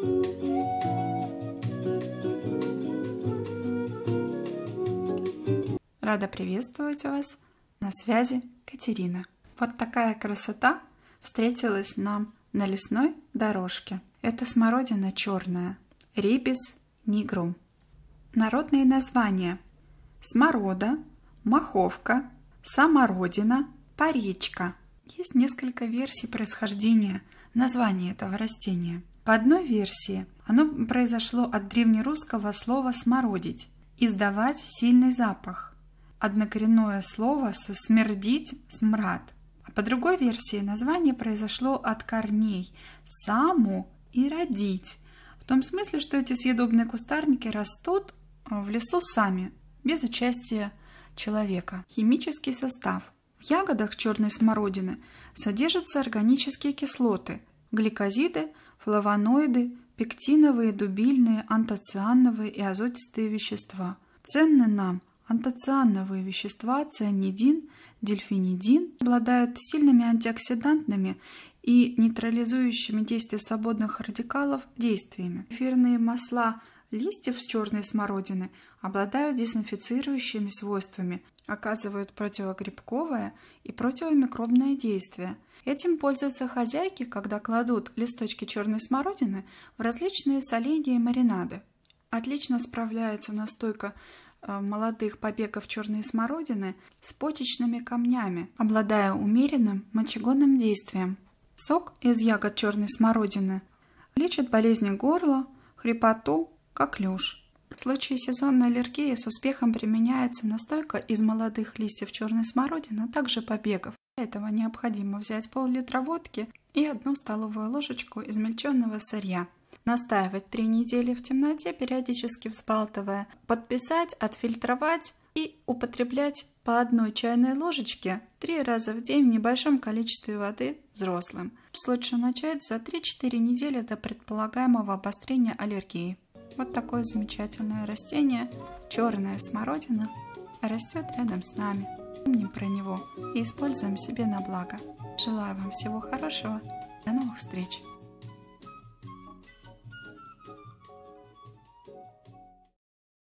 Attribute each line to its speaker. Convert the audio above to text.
Speaker 1: Рада приветствовать вас. На связи Катерина. Вот такая красота встретилась нам на лесной дорожке. Это смородина черная, Рибис нигрум. Народные названия: сморода, маховка, самородина, поречка. Есть несколько версий происхождения названия этого растения. По одной версии оно произошло от древнерусского слова «смородить» – издавать сильный запах. Однокоренное слово со «смердить» – «смрад». А по другой версии название произошло от корней «саму» и «родить», в том смысле, что эти съедобные кустарники растут в лесу сами, без участия человека. Химический состав. В ягодах черной смородины содержатся органические кислоты, гликозиды, флавоноиды, пектиновые, дубильные, антоциановые и азотистые вещества. Ценны нам антоциановые вещества цианидин, дельфинидин, обладают сильными антиоксидантными и нейтрализующими действие свободных радикалов действиями. Эфирные масла листьев с черной смородины обладают дезинфицирующими свойствами, оказывают противогрибковое и противомикробное действие. Этим пользуются хозяйки, когда кладут листочки черной смородины в различные соленья и маринады. Отлично справляется настойка молодых побегов черной смородины с почечными камнями, обладая умеренным мочегонным действием. Сок из ягод черной смородины лечит болезни горла, хрипоту, коклюш. В случае сезонной аллергии с успехом применяется настойка из молодых листьев черной смородины, а также побегов. Для этого необходимо взять пол-литра водки и 1 столовую ложечку измельченного сырья. Настаивать 3 недели в темноте, периодически взбалтывая, подписать, отфильтровать и употреблять по 1 чайной ложечке 3 раза в день в небольшом количестве воды взрослым. Лучше начать за 3-4 недели до предполагаемого обострения аллергии. Вот такое замечательное растение, черная смородина, растет рядом с нами. Помним про него и используем себе на благо. Желаю вам всего хорошего. До новых встреч!